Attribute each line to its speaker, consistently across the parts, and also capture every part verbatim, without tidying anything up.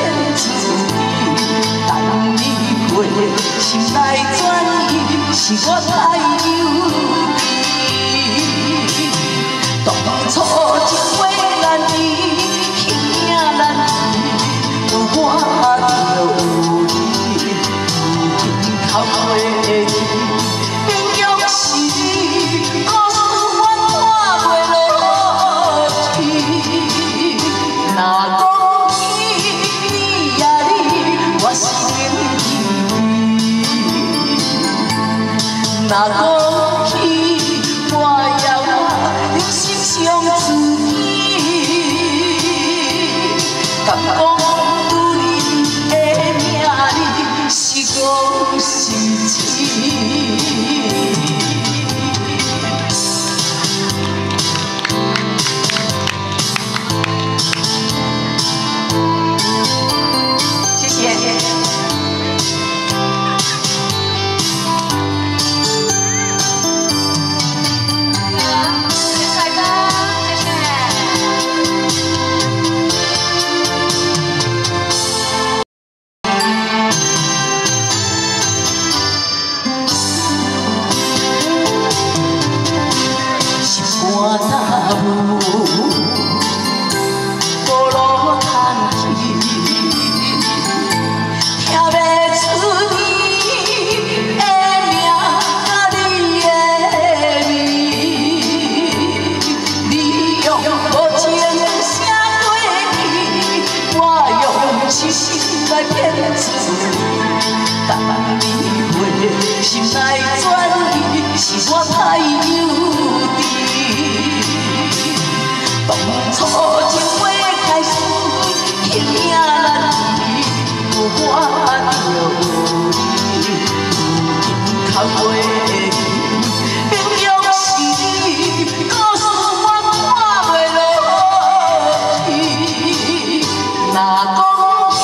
Speaker 1: 骗自己，等你过，心内转移，是我太幼稚。当初情话难移，兄弟难离，有我就有你，如今靠袂记。 若讲起我也我用心相思意，敢讲女人的命里是讲是痴。谢谢。 来骗自己，等你回，心内转移，是我太幼稚。当初情话开始，兄弟难离，有我就有你，如今靠袂记。朋友是你，故事我看袂落去。若讲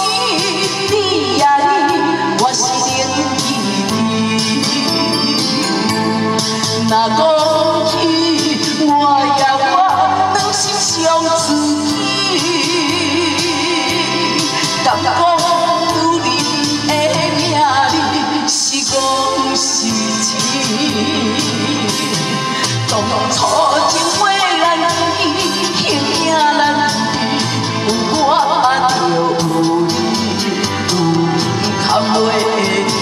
Speaker 1: 若讲起我也我两心相知意，敢讲女人的命里是讲是痴。当初情话难移，兄弟难离，有我就有你，如今堪袂记。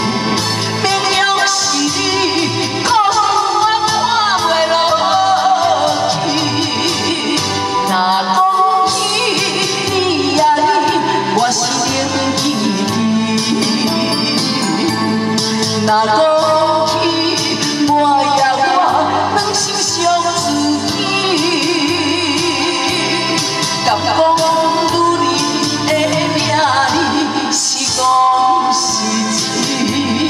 Speaker 1: 若讲起我也我两心相知意，敢讲女人的命里是讲是痴。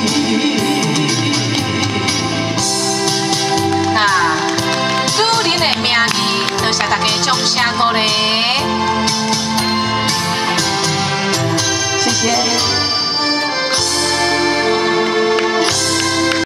Speaker 1: 那女人的命里，多谢大家掌声鼓励，谢谢。